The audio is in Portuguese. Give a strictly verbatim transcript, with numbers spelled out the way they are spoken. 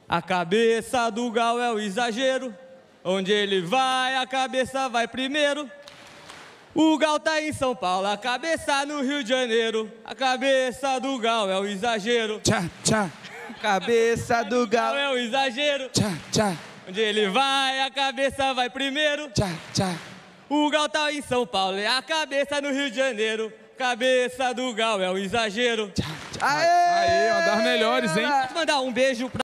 A cabeça do Gal é o exagero. Onde ele vai, a cabeça vai primeiro. O Gal tá em São Paulo, a cabeça no Rio de Janeiro. A cabeça do Gal é o exagero. Tchá, tchá. Cabeça do Gal é o exagero. Tchá, tchá. Onde ele vai, a cabeça vai primeiro. Tchá, tchá. O Gal tá em São Paulo, é a cabeça no Rio de Janeiro. Cabeça do Gal é o exagero. Tchá, tchá. Aê, uma das melhores, hein? Vou mandar um beijo pra